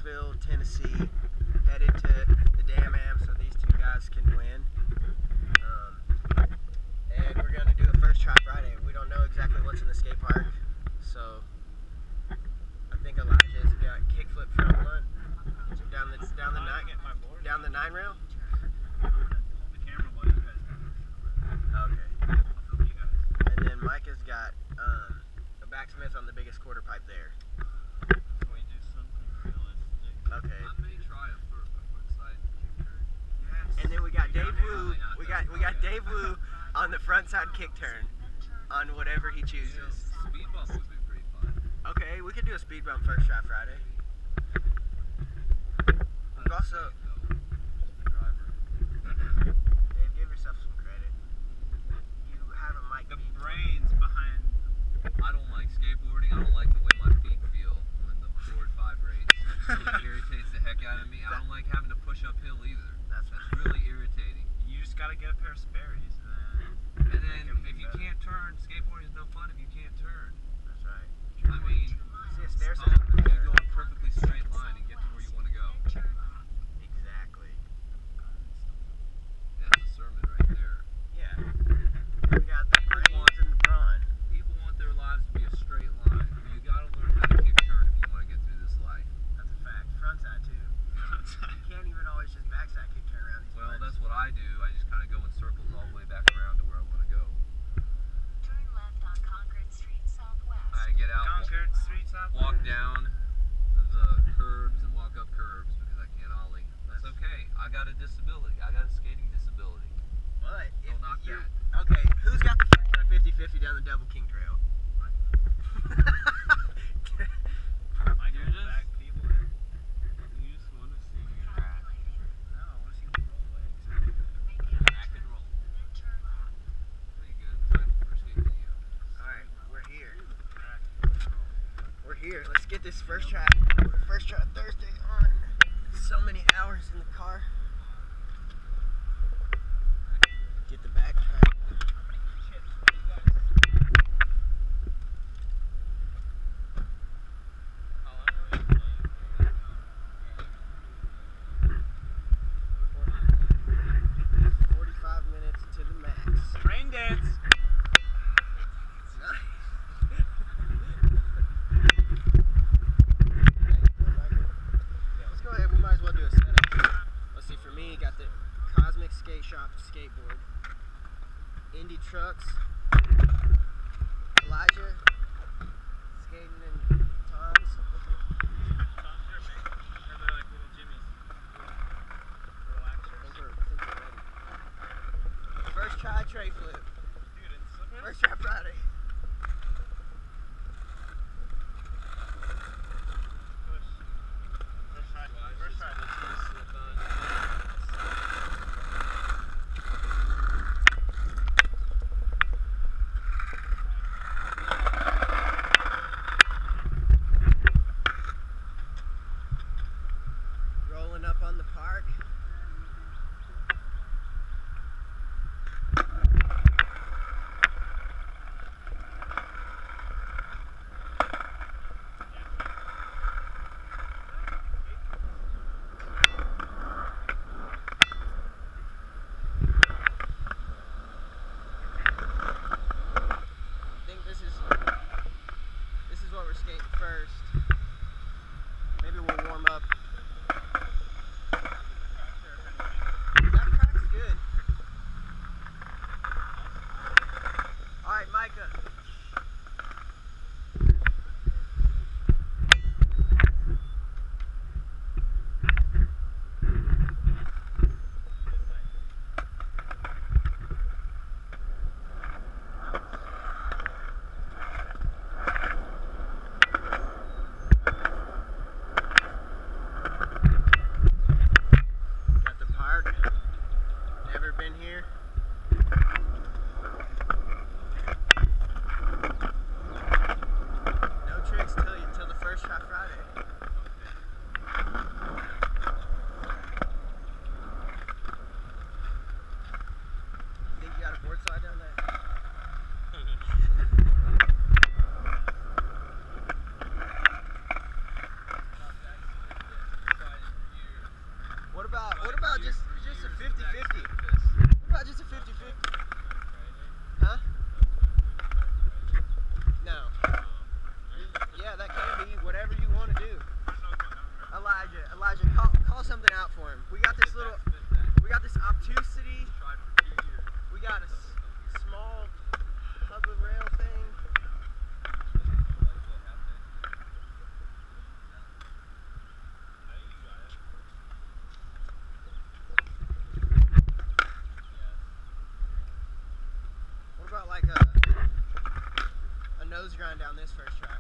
Knoxville, Tennessee, headed to the Dam Am so these two guys can win. And we're going to do a first try Friday. We don't know exactly what's in the skate park, so I think Elijah's got kickflip front one down the 9 rail. Okay. And then Micah's got a backsmith on the biggest quarter pipe there. So we do something realistic. Okay. I may try a frontside kick turn. Yes. And then we got Dave Wu. We got Dave Wu on the frontside kick turn on whatever he chooses. Speed bump would be pretty fun. Okay, we could do a speed bump first try Friday. We've also. Dave, give yourself some credit. You have a mic. The brains behind. I don't like skateboarding. I don't like the way my feet feel when the board vibrates. It really irritates the heck out of me. I don't like having to push uphill either. That's really irritating. You just gotta get a pair of Sperry's. And then if you can't turn, skateboarding is no fun if you can't turn. That's right. I mean, See a stair stop set and there. you go a perfectly straight line and get to where you want to go. Exactly. That's a sermon right there. Yeah. We got the brains and the brawn. People want their lives to be a straight line. You gotta learn how to kick turn if you want to get through this life. That's a fact. Frontside too. You can't even always just backside kick turn around these Well, parts. that's what I do. I just kind of go in circles all the way back around to where I want to go. Turn left on Concord Street Southwest. I get out, Concord Street Southwest. walk down the curbs and walk up curbs because I can't ollie. That's okay. I got a disability. I got a skating disability. But if Don't knock you, that. okay, who's got the first try 50-50 down the Double King Trail? I can back people in. You just want to see me crack. No, I want to see you roll legs. Back and roll. Pretty good time for skate video. Alright, we're here. We're here. Let's get this first try Thursday on. So many hours in the car. Get the back track. To the max. Rain dance. Let's go ahead. We might as well do a setup. Let's see. For me, got the Cosmic Skateshop skateboard, Indy trucks, Elijah skating in Tom's. They're like little jimmies. Relaxers. Think we're ready. First try tray flip. Dude, it's First try Friday. push. First try. First try. Rolling up on the park. I think this is what we're skating first. Maybe we'll warm up. That crack's good. Alright, Micah. nose grind down this first try.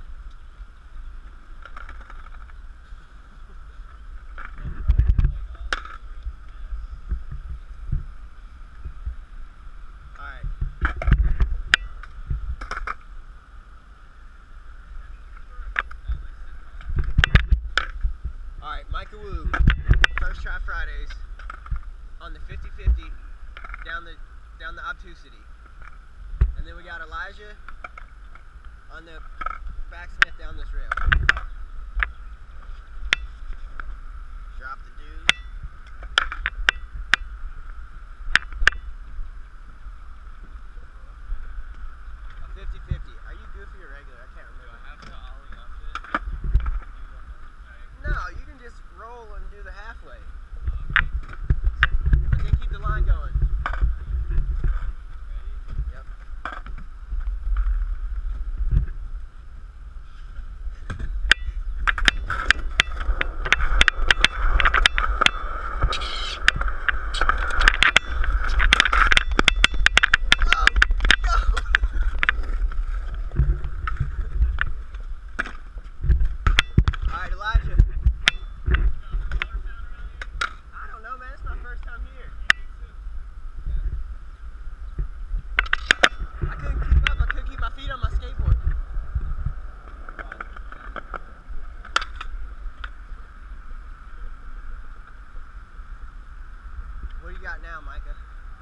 Alright. Alright, Micah Wu, first try Fridays on the 50-50 down the obtusity. And then we got Elijah on the backsmith down this rail. Drop the dude. A 50-50. Are you goofy or regular? I can't remember. Do I have to ollie up it? No, you can just roll and do the halfway. But then keep the line going. Yep. Alright, Elijah. I don't know, man. It's my first time here. I couldn't keep up. I couldn't keep my feet on my skateboard. What do you got now, Micah?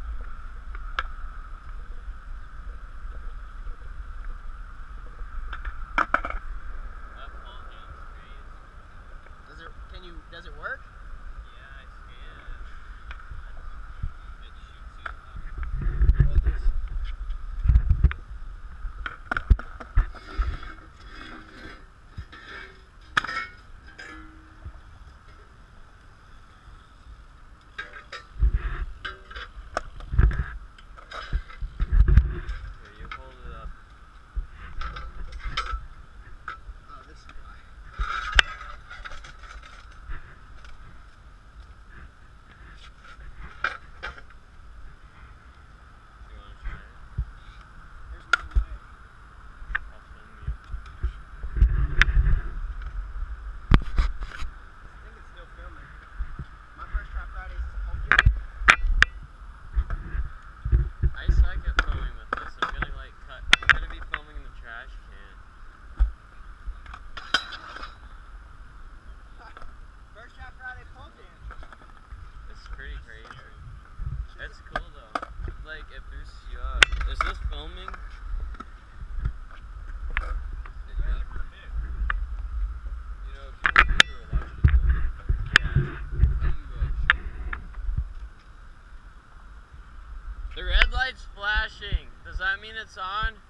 Does it work? Yeah, it's can. It shoots you up. Here, you hold it up. Oh, this is why. Do you want to try it? There's no way. I'll film you. I think it's still filming. My first try Fridays is home gym. I suck at filming with this. I'm gonna be filming in the trash can. First try Friday pole jam. It's pretty crazy. It's cool though. Like it boosts you up. Is this filming? You know, if you want to watch it, Yeah. how do you The red light's flashing. Does that mean it's on?